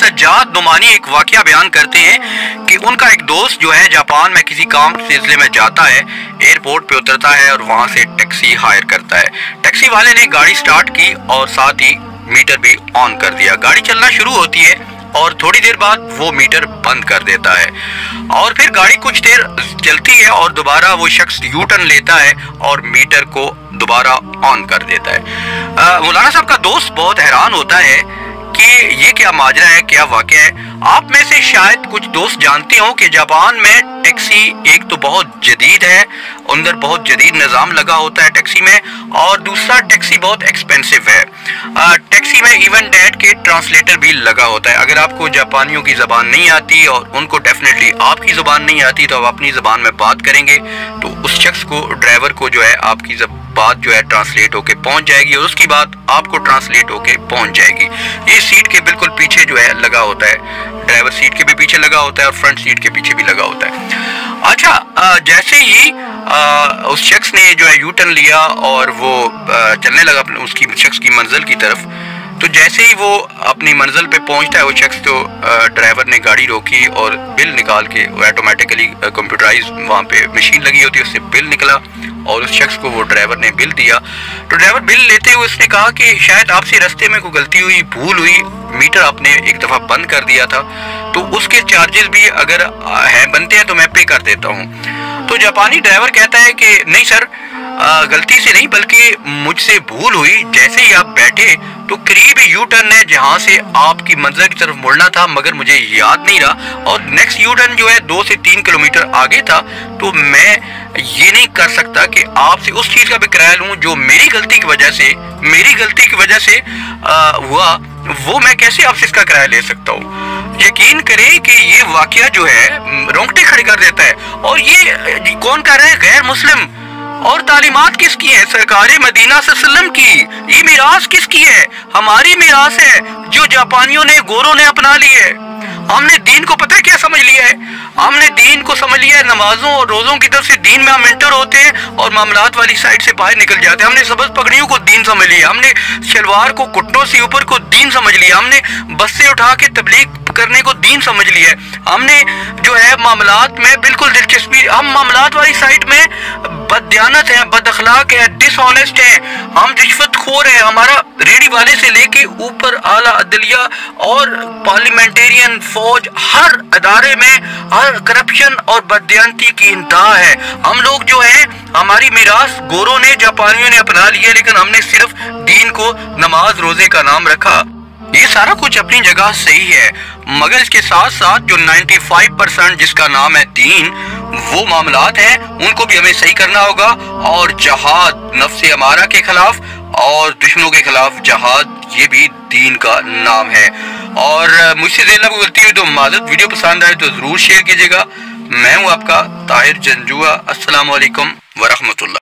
सज्जाद नुमानी एक वाकया बयान करते हैं कि उनका एक दोस्त जो है जापान में किसी काम सिलसिले में जाता है, एयरपोर्ट पे उतरता है और वहाँ से टैक्सी हायर करता है। टैक्सी वाले ने गाड़ी स्टार्ट की और साथ ही मीटर भी ऑन कर दिया। गाड़ी चलना शुरू होती है और थोड़ी देर बाद वो मीटर बंद कर देता है और फिर गाड़ी कुछ देर चलती है और दोबारा वो शख्स यू टर्न लेता है और मीटर को दोबारा ऑन कर देता है। मौलाना साहब का दोस्त बहुत हैरान होता है कि ये क्या माजरा है, क्या वाकया है। आप में से शायद कुछ दोस्त जानते हो कि जापान में टैक्सी एक तो बहुत जदीद है, अंदर बहुत जदीद निज़ाम लगा होता है टैक्सी में, और दूसरा टैक्सी बहुत एक्सपेंसिव है। टैक्सी में इवन डैट के ट्रांसलेटर भी लगा होता है। अगर आपको जापानियों की ज़बान नहीं आती और उनको डेफिनेटली आपकी ज़बान नहीं आती तो आप अपनी ज़बान में बात करेंगे तो उस शख्स को, ड्राइवर को जो है आपकी बात जो है ट्रांसलेट होके पहुंच जाएगी और उसकी बात आपको ट्रांसलेट होके पहुंच जाएगी। ये सीट के बिल्कुल पीछे जो है लगा होता है, ड्राइवर सीट के भी पीछे लगा होता है और फ्रंट सीट के पीछे भी लगा होता है। अच्छा, जैसे ही उस शख्स ने जो है यू टर्न लिया और वो चलने लगा उसकी शख्स की मंजिल की तरफ, तो जैसे ही वो अपनी मंजिल पे पहुंचता है वो शख्स, तो ड्राइवर ने गाड़ी रोकी और बिल निकाल के, ऑटोमेटिकली कंप्यूटराइज वहाँ पे मशीन लगी होती है, उससे बिल निकला और उस शख्स को वो ड्राइवर ने बिल दिया। तो ड्राइवर बिल लेते हुए उसने कहा कि शायद आपसे रास्ते में कोई गलती हुई, भूल हुई, मीटर आपने एक दफ़ा बंद कर दिया था, तो उसके चार्जेस भी अगर हैं बनते हैं तो मैं पे कर देता हूँ। तो जापानी ड्राइवर कहता है कि नहीं सर, गलती से नहीं बल्कि मुझसे भूल हुई। जैसे ही आप बैठे तो करीब यू टर्न है जहाँ से आपकी मंजिल की तरफ मुड़ना था, मगर मुझे याद नहीं रहा और नेक्स्ट यू टर्न जो है 2 से 3 किलोमीटर आगे था, तो मैं ये नहीं कर सकता कि आपसे उस चीज़ का भी किराया लूँ जो मेरी गलती की वजह से हुआ, वो मैं कैसे आपसे इसका किराया ले सकता हूँ। यकीन करें कि ये वाकया जो है रोंगटे खड़े कर देता है। और ये कौन कर रहे हैं? गैर मुस्लिम। और तालीमात किसकी है? सरकार मदीना सल्लल्लाहु अलैहि वसल्लम की। ये मिरास किसकी है? हमारी मिरास है जो जापानियों ने, गोरों ने अपना ली है। हमने दीन को पता है क्या समझ लिया है? हमने दीन को समझ लिया है नमाजों और रोजों की तरफ से दीन में हम एंटर होते हैं और मामलात वाली साइड से बाहर निकल जाते हैं। हमने सबज पगड़ियों को दीन समझ लिया, हमने शलवार को घुटनों से ऊपर को दीन समझ लिया, हमने बस्से उठा के तबलीग करने को दीन समझ लिया है। हमने जो है मामलात में बिल्कुल दिलचस्पी, हम मामलात वाली साइड में बददियानत है, बदअखलाक है, डिसऑनेस्ट है, हम रिश्वतखोर है। हमारा रेडी वाले से लेके ऊपर आला अदलिया और पार्लियामेंटेरियन, फौज, हर अदारे में हर करप्शन और बददियानती की इंतहा है। हम लोग जो है, हमारी मिरास गोरों ने, जापानियों ने अपना लिया, लेकिन हमने सिर्फ दीन को नमाज रोजे का नाम रखा। ये सारा कुछ अपनी जगह सही है, मगर इसके साथ साथ जो 95% जिसका नाम है दीन, वो मामलात हैं, उनको भी हमें सही करना होगा। और जहाद नफ्स अमारा के खिलाफ और दुश्मनों के खिलाफ जहाद, ये भी दीन का नाम है। और मुझसे देर को गलती हुई तो माजरत। वीडियो पसंद आए तो जरूर शेयर कीजिएगा। मैं हूँ आपका ताहिर जंजुआ। अस्सलाम वालेकुम वरहमतुल्लाह।